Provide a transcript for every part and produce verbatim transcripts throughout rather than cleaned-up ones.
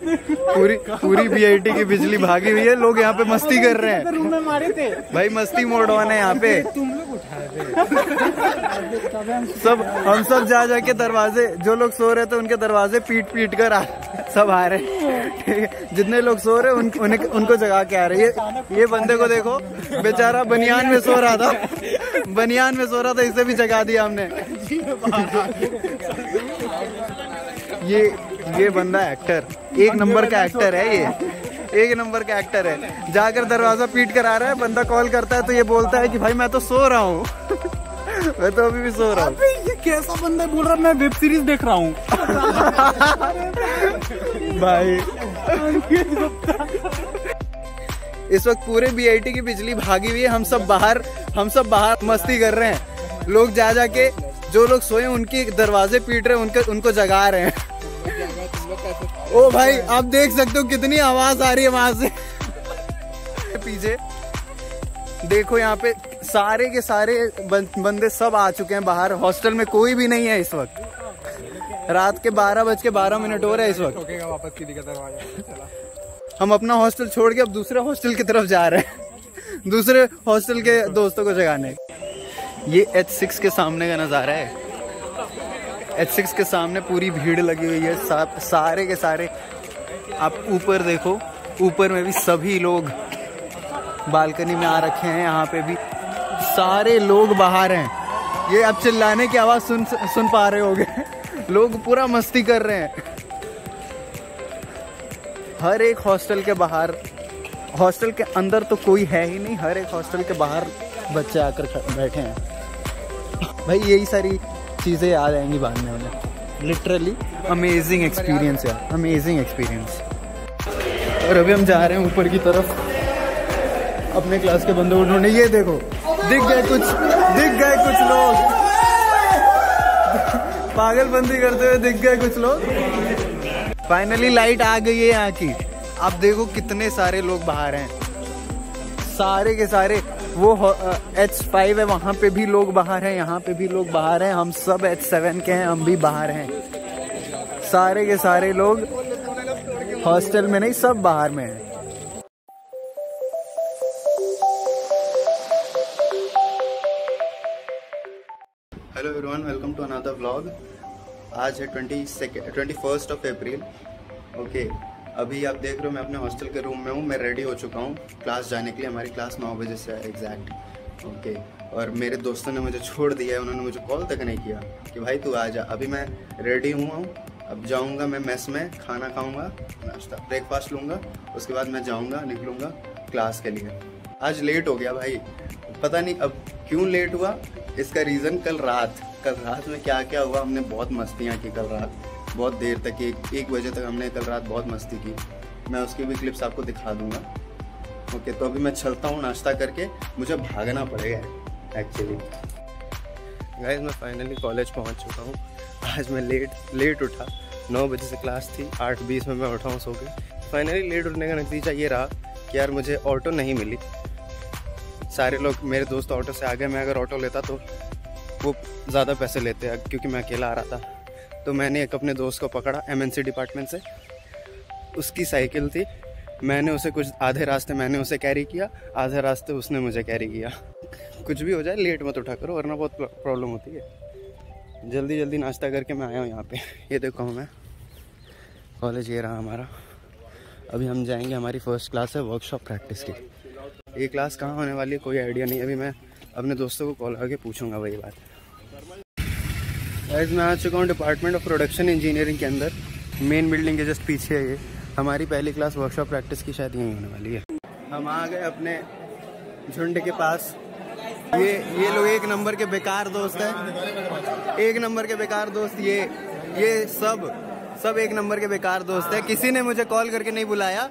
पूरी पूरी बीआईटी की बिजली भागी हुई है, लोग यहाँ पे मस्ती कर रहे हैं। रूम में मारे थे भाई, मस्ती मोड ऑन है यहाँ पे। तुम लोग उठाए थे। सब हम सब जा जाके दरवाजे, जो लोग सो रहे थे उनके दरवाजे पीट पीट कर आ, सब आ रहे हैं। जितने लोग सो रहे उन, उन, उनको जगा के आ रहे हैं। ये ये बंदे को देखो, बेचारा बनियान में सो रहा था, बनियान में सो रहा था, इसे भी जगा दिया हमने। ये ये बंदा एक्टर, एक नंबर का एक्टर है, ये एक नंबर का एक्टर है। जाकर दरवाजा पीट कर आ रहा है, बंदा कॉल करता है तो ये बोलता है कि भाई मैं तो सो रहा हूँ। मैं तो अभी भी सो रहा हूँ। ये कैसा बंदा बोल रहा है मैं वेब सीरीज देख रहा हूँ। भाई इस वक्त पूरे बीआईटी की बिजली भागी हुई है, हम सब बाहर हम सब बाहर मस्ती कर रहे हैं। लोग जा जाके जो लोग सोए उनके दरवाजे पीट रहे हैं, उनके उनको जगा रहे हैं। ओ भाई, आप देख सकते हो कितनी आवाज आ रही है वहां से। पीछे देखो, यहाँ पे सारे के सारे बंदे सब आ चुके हैं बाहर। हॉस्टल में कोई भी नहीं है इस वक्त। रात के बारह बज के बारह मिनट हो रहे हैं इस वक्त। वापस की दरवाजा। हम अपना हॉस्टल छोड़ के अब दूसरे हॉस्टल की तरफ जा रहे हैं, दूसरे हॉस्टल के दोस्तों को जगाने। ये एच सिक्स के सामने का नज़ारा है। एच सिक्स के सामने पूरी भीड़ लगी हुई है, सा, सारे के सारे। आप ऊपर देखो, ऊपर में भी सभी लोग बालकनी में आ रखे हैं। यहाँ पे भी सारे लोग बाहर हैं। ये अब चिल्लाने की आवाज़ सुन सुन पा रहे होगे। लोग पूरा मस्ती कर रहे हैं। हर एक हॉस्टल के बाहर, हॉस्टल के अंदर तो कोई है ही नहीं, हर एक हॉस्टल के बाहर बच्चे आकर बैठे हैं। भाई यही सारी चीज़ें याद आएंगी बाद में हमें। लिटरली अमेजिंग एक्सपीरियंस यार, अमेजिंग एक्सपीरियंस। और अभी हम जा रहे हैं ऊपर की तरफ। अपने क्लास के बंदे उन्होंने, ये देखो दिख गए कुछ दिख गए कुछ लोग पागलबंदी करते हुए दिख गए कुछ लोग। फाइनली लाइट आ गई है यहाँ की। आप देखो कितने सारे लोग बाहर हैं, सारे के सारे। वो एच फाइव है, वहाँ पे भी लोग बाहर हैं, यहाँ पे भी लोग बाहर हैं। हम सब एच सेवन के हैं, हम भी बाहर हैं। सारे के सारे लोग हॉस्टल में नहीं, सब बाहर में हैं। Hello everyone, welcome to another vlog. आज है twenty second twenty first of April. Okay, अभी आप देख रहे हो मैं अपने हॉस्टल के रूम में हूँ। मैं रेडी हो चुका हूँ क्लास जाने के लिए। हमारी क्लास नौ बजे से है एग्जैक्ट। ओके, और मेरे दोस्तों ने मुझे छोड़ दिया है, उन्होंने मुझे कॉल तक नहीं किया कि भाई तू आ जा। अभी मैं रेडी हुआ हूँ, अब जाऊँगा मैं मेस में, खाना खाऊँगा, नाश्ता ब्रेकफास्ट लूँगा, उसके बाद मैं जाऊँगा, निकलूँगा क्लास के लिए। आज लेट हो गया भाई, पता नहीं अब क्यों लेट हुआ। इसका रीज़न कल रात कल रात में क्या क्या हुआ। हमने बहुत मस्तियाँ की कल रात, बहुत देर तक, एक एक बजे तक हमने कल रात बहुत मस्ती की। मैं उसकी भी क्लिप्स आपको दिखा दूंगा। ओके, तो अभी मैं चलता हूँ नाश्ता करके, मुझे भागना पड़ेगा एक्चुअली। गाइस, मैं फाइनली कॉलेज पहुँच चुका हूँ। आज मैं लेट लेट उठा, नौ बजे से क्लास थी, आठ बीस में मैं उठा हूँ सो के। फाइनली लेट उठने का नतीजा ये रहा कि यार मुझे ऑटो नहीं मिली। सारे लोग, मेरे दोस्त ऑटो से आ गए। मैं अगर ऑटो लेता तो वो ज़्यादा पैसे लेते, क्योंकि मैं अकेला आ रहा था। तो मैंने एक अपने दोस्त को पकड़ा एमएनसी डिपार्टमेंट से, उसकी साइकिल थी। मैंने उसे कुछ आधे रास्ते मैंने उसे कैरी किया, आधे रास्ते उसने मुझे कैरी किया। कुछ भी हो जाए लेट मत उठा करो, वरना बहुत प्रॉब्लम होती है। जल्दी जल्दी नाश्ता करके मैं आया हूँ यहाँ पे। ये देखो मैं कॉलेज, ये रहा हमारा। अभी हम जाएंगे, हमारी फर्स्ट क्लास है वर्कशॉप प्रैक्टिस की। ये क्लास कहाँ होने वाली है कोई आइडिया नहीं। अभी मैं अपने दोस्तों को कॉल करके पूछूंगा वही बात। गाइस, मैं आ चुका हूँ डिपार्टमेंट ऑफ प्रोडक्शन इंजीनियरिंग के अंदर। मेन बिल्डिंग के जस्ट पीछे है ये। हमारी पहली क्लास वर्कशॉप प्रैक्टिस की शायद यहीं होने वाली है। हम आ गए अपने झुंड के पास। ये ये लोग एक नंबर के बेकार दोस्त हैं, एक नंबर के बेकार दोस्त। ये ये सब सब एक नंबर के बेकार दोस्त है। किसी ने मुझे कॉल करके नहीं बुलाया।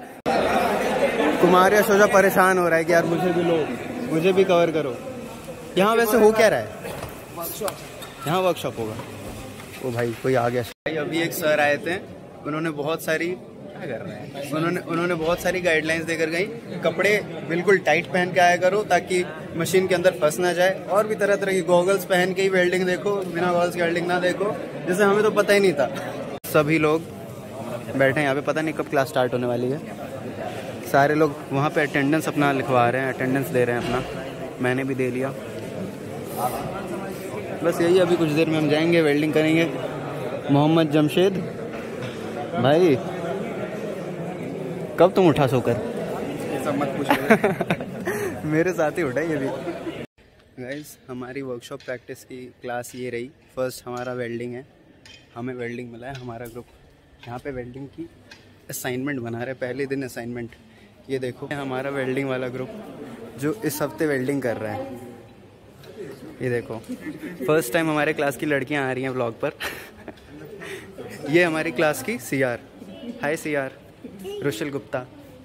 कुमार या सोजा परेशान हो रहा है कि यार मुझे भी लो, मुझे भी कवर करो। यहाँ वैसे हो क्या रहा है? यहाँ वर्कशॉप होगा। ओ भाई, कोई आ गया। भाई अभी एक सर आए थे, उन्होंने बहुत सारी क्या कर रहे हैं उन्होंने उन्होंने बहुत सारी गाइडलाइंस देकर गई। कपड़े बिल्कुल टाइट पहन के आया करो ताकि मशीन के अंदर फंस ना जाए। और भी तरह तरह की गॉगल्स पहन के ही वेल्डिंग देखो, बिना गॉगल्स की वेल्डिंग ना देखो, जैसे हमें तो पता ही नहीं था। सभी लोग बैठे हैं यहाँ पे, पता नहीं कब क्लास स्टार्ट होने वाली है। सारे लोग वहाँ पे अटेंडेंस अपना लिखवा रहे हैं, अटेंडेंस दे रहे हैं अपना, मैंने भी दे लिया। बस यही, अभी कुछ देर में हम जाएंगे, वेल्डिंग करेंगे। मोहम्मद जमशेद भाई, कब तुम उठा सोकर? ये सब मत पूछो। मेरे साथ ही उठा ये भी। गाइस, हमारी वर्कशॉप प्रैक्टिस की क्लास ये रही। फर्स्ट हमारा वेल्डिंग है, हमें वेल्डिंग मिला है। हमारा ग्रुप यहाँ पे वेल्डिंग की असाइनमेंट बना रहे हैं, पहले दिन असाइनमेंट। ये देखो हमारा वेल्डिंग वाला ग्रुप जो इस हफ्ते वेल्डिंग कर रहा है। ये देखो, फर्स्ट टाइम हमारे क्लास की लड़कियां आ रही हैं व्लॉग पर। ये हमारी क्लास की C R, hi C R, Rushal Gupta.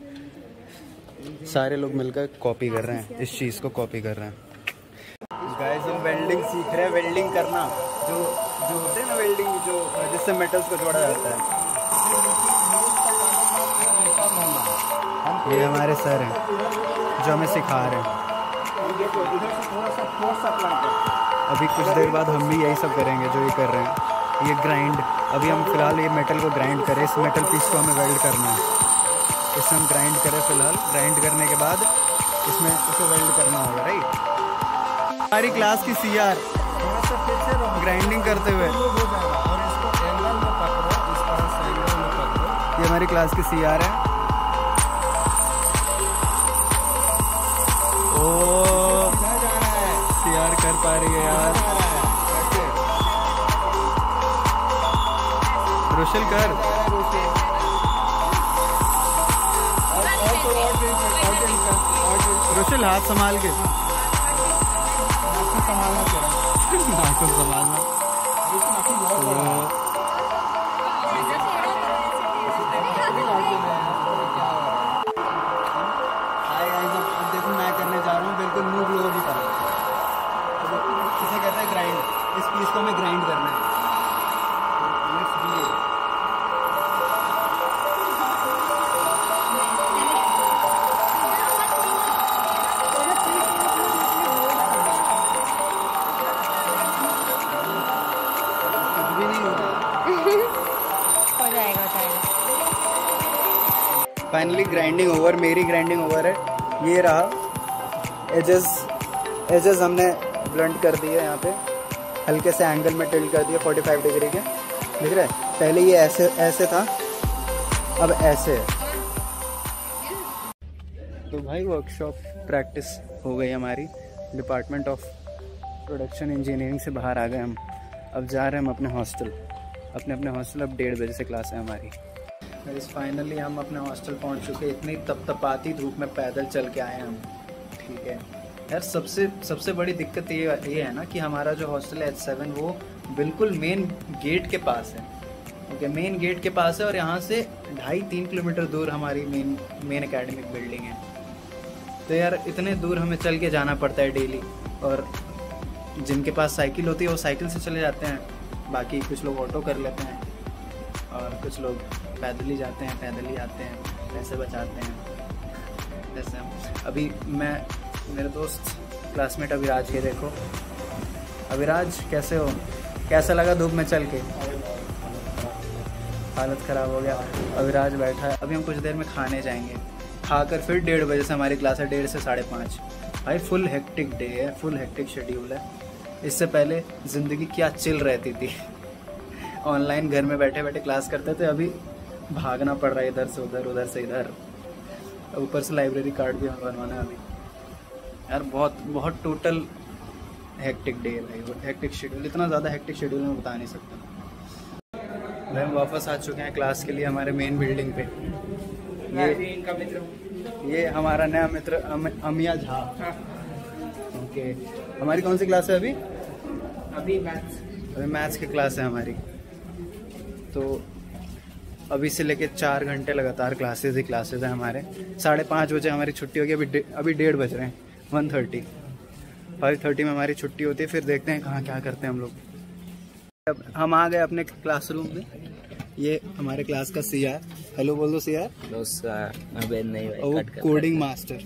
सारे लोग मिलकर कॉपी कर रहे हैं, इस चीज़ को कॉपी कर रहे हैं। गाइस, हम वेल्डिंग सीख रहे हैं, वेल्डिंग करना, जो जो होते हैं ना वेल्डिंग, जो जिससे मेटल्स को जोड़ा जाता है। ये हमारे सर हैं जो हमें सिखा रहे हैं। अभी कुछ देर बाद हम भी यही सब करेंगे जो ये कर रहे हैं। ये ग्राइंड, अभी हम फिलहाल ये मेटल को ग्राइंड करें, इस मेटल पीस को हमें वेल्ड करना है। इसे हम ग्राइंड करें फिलहाल, ग्राइंड करने के बाद इसमें इसे वेल्ड करना होगा, राइट। हमारी क्लास की सी आर ग्राइंडिंग करते हुए, ये हमारी क्लास की सी आर है। ओ, सी आर कर पा रही है यार। रोशल कर, रोशल हाथ संभाल के, नाखून संभालना। देखो मैं करने जा रहा हूँ, बिल्कुल मूव लोगों की तरह। इसे कहते हैं ग्राइंड, इस पीस को हमें ग्राइंड करना है। फाइनली ग्राइंडिंग ओवर, मेरी ग्राइंडिंग ओवर है। ये रहा एजेस, एजेस हमने ब्लंट कर दिए यहाँ पे, हल्के से एंगल में टिल्ट कर दिए पैंतालीस डिग्री के, दिख रहा है। पहले ये ऐसे ऐसे था, अब ऐसे है। तो भाई वर्कशॉप प्रैक्टिस हो गई हमारी, डिपार्टमेंट ऑफ प्रोडक्शन इंजीनियरिंग से बाहर आ गए हम। अब जा रहे हैं हम अपने हॉस्टल, अपने अपने हॉस्टल। अब डेढ़ बजे से क्लास है हमारी। इस फाइनली हम अपने हॉस्टल पहुंच चुके। इतनी तपतपाती धूप में पैदल चल के आए हम, ठीक है यार। सबसे सबसे बड़ी दिक्कत ये ये है ना कि हमारा जो हॉस्टल है एच सेवन, वो बिल्कुल मेन गेट के पास है। ओके, मेन गेट के पास है और यहाँ से ढाई तीन किलोमीटर दूर हमारी मेन मेन एकेडमिक बिल्डिंग है। तो यार इतने दूर हमें चल के जाना पड़ता है डेली। और जिनके पास साइकिल होती है वो साइकिल से चले जाते हैं, बाकी कुछ लोग ऑटो कर लेते हैं और कुछ लोग पैदल ही जाते हैं, पैदल ही आते हैं, पैसे बचाते हैं। जैसे अभी मैं, मेरे दोस्त क्लासमेट अभिराज के, देखो अभिराज कैसे हो, कैसा लगा धूप में चल के? हालत ख़राब हो गया। अभिराज बैठा है। अभी हम कुछ देर में खाने जाएंगे, खाकर फिर डेढ़ बजे से हमारी क्लास है, डेढ़ से साढ़े पाँच। भाई फुल हेक्टिक डे है, फुल हेक्टिक शेड्यूल है। इससे पहले ज़िंदगी क्या चिल रहती थी, ऑनलाइन घर में बैठे बैठे क्लास करते थे। अभी भागना पड़ रहा है इधर से उधर, उधर से इधर, ऊपर से लाइब्रेरी कार्ड भी बनवाना है अभी। यार बहुत बहुत टोटल हेक्टिक डे है भाई, हेक्टिक शेड्यूल, इतना ज़्यादा हेक्टिक शेड्यूल मैं बता नहीं सकता। भाई हम वापस आ चुके हैं क्लास के लिए हमारे मेन बिल्डिंग पे। ये इनका मित्र, ये हमारा नया मित्र अम, अमिया झा। ओके, हमारी कौन सी क्लास है अभी? अभी मैथ्स, अभी मैथ्स की क्लास है हमारी। तो अभी से लेके चार घंटे लगातार क्लासेस ही क्लासेस हैं हमारे। साढ़े पाँच बजे हमारी छुट्टी होगी। अभी अभी डेढ़ बज रहे हैं, वन थर्टी फाइव थर्टी में हमारी छुट्टी होती है। फिर देखते हैं कहाँ क्या करते हैं हम लोग। अब हम आ गए अपने क्लासरूम में। ये हमारे क्लास का सी आर, हेलो बोल दो सी आर। नहीं, वो coding master.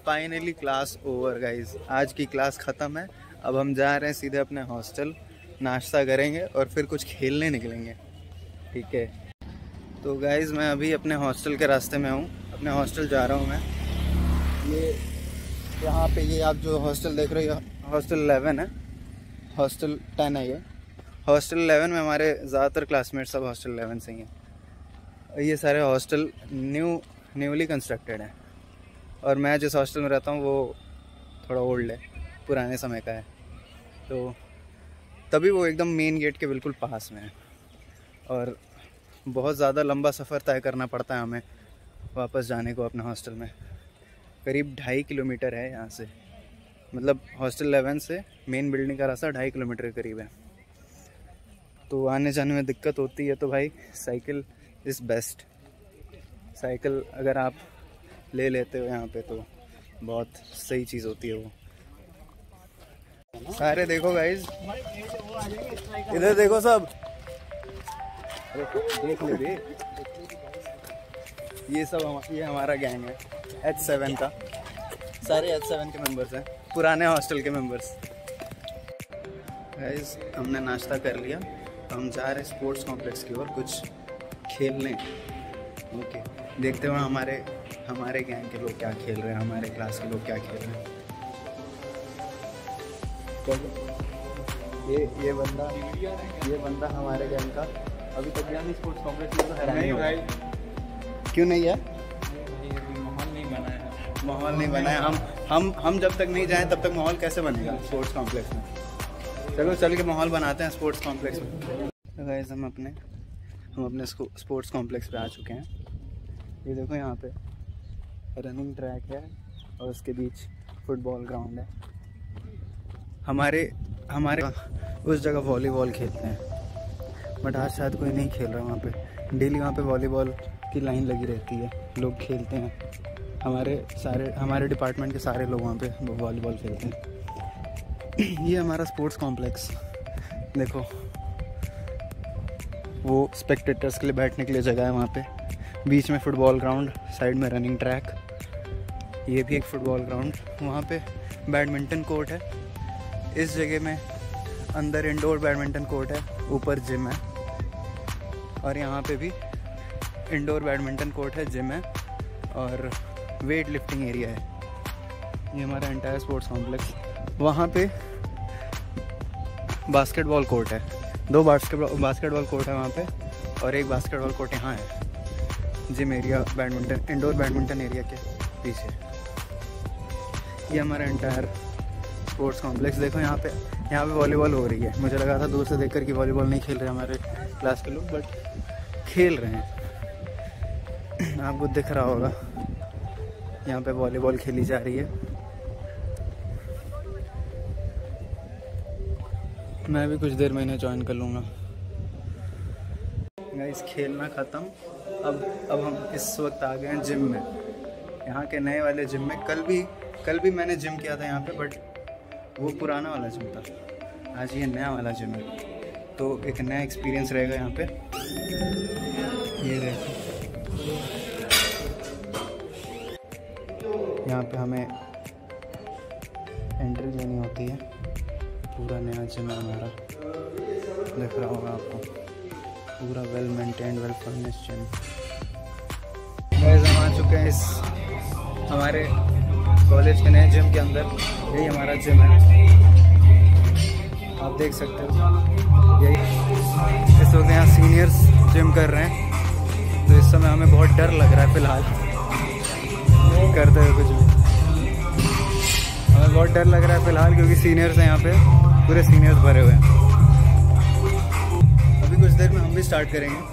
Finally class over guys, आज की क्लास ख़त्म है। अब हम जा रहे हैं सीधे अपने हॉस्टल, नाश्ता करेंगे और फिर कुछ खेलने निकलेंगे, ठीक है। तो गाइज मैं अभी अपने हॉस्टल के रास्ते में हूँ, अपने हॉस्टल जा रहा हूँ मैं। ये यहाँ पे ये आप जो हॉस्टल देख रहे हो हॉस्टल इलेवन है, हॉस्टल टेन है ये। हॉस्टल इलेवन में हमारे ज़्यादातर क्लासमेट्स सब हॉस्टल इलेवन से ही हैं। ये सारे हॉस्टल न्यू न्यूली कंस्ट्रक्टेड हैं और मैं जिस हॉस्टल में रहता हूँ वो थोड़ा ओल्ड है, पुराने समय का है। तो तभी वो एकदम मेन गेट के बिल्कुल पास में है और बहुत ज़्यादा लंबा सफ़र तय करना पड़ता है हमें वापस जाने को अपने हॉस्टल में। करीब ढाई किलोमीटर है यहाँ से, मतलब हॉस्टल इलेवन से मेन बिल्डिंग का रास्ता ढाई किलोमीटर के करीब है। तो आने जाने में दिक्कत होती है, तो भाई साइकिल इज़ बेस्ट। साइकिल अगर आप ले लेते हो यहाँ पे तो बहुत सही चीज़ होती है वो। सारे देखो गाइज, इधर देखो सब, देख ले दे। ये सब हम, ये हमारा गैंग है एच सेवन का, सारे एच सेवन के मेंबर्स हैं, पुराने हॉस्टल के मेंबर्स। गाइज हमने नाश्ता कर लिया, हम जा रहे हैं स्पोर्ट्स कॉम्प्लेक्स की ओर कुछ खेलने। ओके, देखते हुए हमारे हमारे गैंग के लोग क्या खेल रहे हैं, हमारे क्लास के लोग क्या खेल रहे हैं। ये ये बंदा ये बंदा हमारे गैंग का अभी तक गया नहीं स्पोर्ट्स कॉम्प्लेक्स में, तो हैरान नहीं भाई। क्यों नहीं है? माहौल नहीं बना है। माहौल नहीं बना है। हम हम हम जब तक नहीं जाएं तब तक माहौल कैसे बनेगा स्पोर्ट्स कॉम्प्लेक्स में? चलो चल के माहौल बनाते हैं स्पोर्ट्स कॉम्प्लेक्स में। तो गाइस हम अपने हम अपने स्पोर्ट्स कॉम्प्लेक्स पे आ चुके हैं। ये देखो यहाँ पे रनिंग ट्रैक है और उसके बीच फुटबॉल ग्राउंड है। हमारे हमारे उस जगह वॉलीबॉल खेलते हैं, बट आज शायद कोई नहीं खेल रहा वहाँ पे। डेली वहाँ पे वॉलीबॉल की लाइन लगी रहती है, लोग खेलते हैं। हमारे सारे हमारे डिपार्टमेंट के सारे लोग वहाँ पे वॉलीबॉल खेलते हैं। ये हमारा स्पोर्ट्स कॉम्प्लेक्स देखो, वो स्पेक्टेटर्स के लिए बैठने के लिए जगह है वहाँ पे। बीच में फुटबॉल ग्राउंड, साइड में रनिंग ट्रैक, ये भी एक फुटबॉल ग्राउंड। वहाँ पे बैडमिंटन कोर्ट है। इस जगह में अंदर इंडोर बैडमिंटन कोर्ट है, ऊपर जिम है और यहाँ पे भी इंडोर बैडमिंटन कोर्ट है, जिम है और वेट लिफ्टिंग एरिया है। ये हमारा एंटायर स्पोर्ट्स कॉम्प्लेक्स। वहाँ पे बास्केटबॉल कोर्ट है, दो बास्केटबॉल बास्केटबॉल कोर्ट है वहाँ पे और एक बास्केटबॉल कोर्ट यहाँ है gym area, badminton indoor badminton area के पीछे। ये हमारा एंटायर स्पोर्ट्स कॉम्प्लेक्स। देखो यहाँ पे यहाँ पे वॉलीबॉल हो रही है। मुझे लगा था दूर से देखकर कि वॉलीबॉल नहीं खेल रहे हमारे क्लास के लोग, बट खेल रहे हैं। आपको दिख रहा होगा यहाँ पे वॉलीबॉल खेली जा रही है। मैं भी कुछ देर में इन्हें ज्वाइन कर लूँगा। गाइस खेलना ख़त्म। अब अब हम इस वक्त आ गए हैं जिम में, यहाँ के नए वाले जिम में। कल भी कल भी मैंने जिम किया था यहाँ पे, बट वो पुराना वाला जिम था। आज ये नया वाला जिम है, तो एक नया एक्सपीरियंस रहेगा यहाँ पे। ये रहेगा, यहाँ पे हमें एंट्री लेनी होती है। पूरा नया जिम है हमारा, दिख रहा होगा आपको, पूरा well maintained, well furnished gym. Guys हम आ चुके हैं इस हमारे कॉलेज के नए जिम के अंदर। यही हमारा जिम है, आप देख सकते हो। यही इस वक्त यहाँ सीनियर्स जिम कर रहे हैं, तो इस समय हमें बहुत डर लग रहा है फ़िलहाल करते हुए कुछ भी। हमें बहुत डर लग रहा है फ़िलहाल, क्योंकि सीनियर्स हैं यहाँ पे, पूरे सीनियर्स भरे हुए हैं। अभी कुछ देर में हम भी स्टार्ट करेंगे।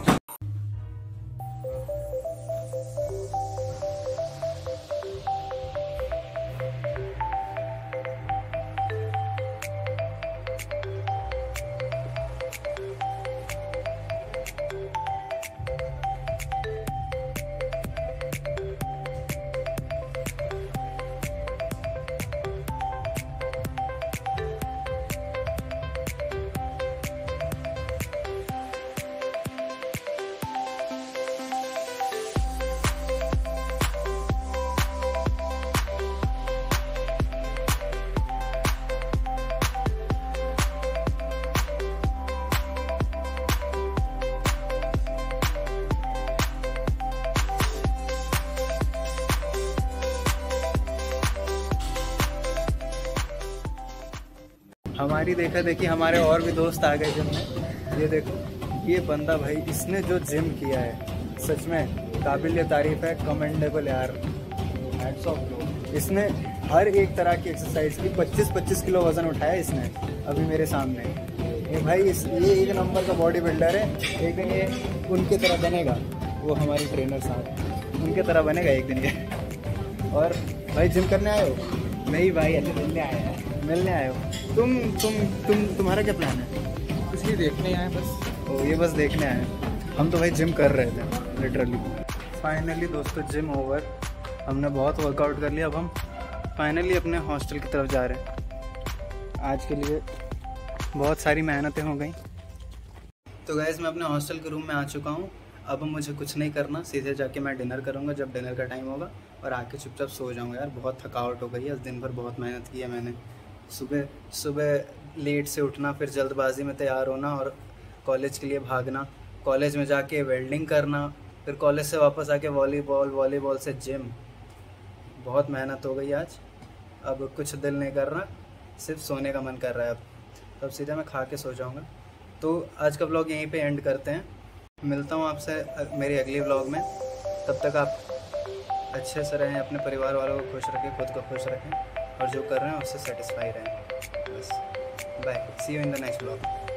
हमारी देखा देखी हमारे और भी दोस्त आ गए जिम में। ये देखो ये बंदा भाई, इसने जो जिम किया है सच में काबिल तारीफ है, कमेंडेबल यार, हैट्स ऑफ ब्रो। इसने हर एक तरह की एक्सरसाइज की, पच्चीस पच्चीस किलो वजन उठाया इसने अभी मेरे सामने। ये भाई इस ये एक नंबर का बॉडी बिल्डर है। एक दिन ये उनके तरह बनेगा, वो हमारे ट्रेनर साहब उनके तरह बनेगा एक दिन ये। और भाई जिम करने आए हो? नहीं भाई, ऐसे मिलने आए हैं। मिलने आए हो? तुम तुम तुम तुम्हारा क्या प्लान है? कुछ नहीं, देखने आए बस। ओ ये बस देखने आए हैं। हम तो भाई जिम कर रहे थे लिटरली। फाइनली दोस्तों जिम ओवर, हमने बहुत वर्कआउट कर लिया। अब हम फाइनली अपने हॉस्टल की तरफ जा रहे हैं। आज के लिए बहुत सारी मेहनतें हो गई। तो गाइस मैं अपने हॉस्टल के रूम में आ चुका हूँ। अब मुझे कुछ नहीं करना, सीधे जाके मैं डिनर करूँगा जब डिनर का टाइम होगा, और आके चुपचाप सो जाऊँगा। यार बहुत थकावट हो गई है, दिन भर बहुत मेहनत की है मैंने। सुबह सुबह लेट से उठना, फिर जल्दबाजी में तैयार होना और कॉलेज के लिए भागना, कॉलेज में जाके वेल्डिंग करना, फिर कॉलेज से वापस आके वॉलीबॉल, वॉलीबॉल से जिम। बहुत मेहनत हो गई आज। अब कुछ दिल नहीं कर रहा, सिर्फ सोने का मन कर रहा है। अब तब सीधा मैं खा के सो जाऊँगा। तो आज का व्लॉग यहीं पे एंड करते हैं। मिलता हूँ आपसे मेरे अगले व्लॉग में। तब तक आप अच्छे से रहें, अपने परिवार वालों को खुश रखें, खुद को खुश रखें, और जो कर रहे हैं उससे सेटिस्फाई रहें। बस bye, see you in the next vlog.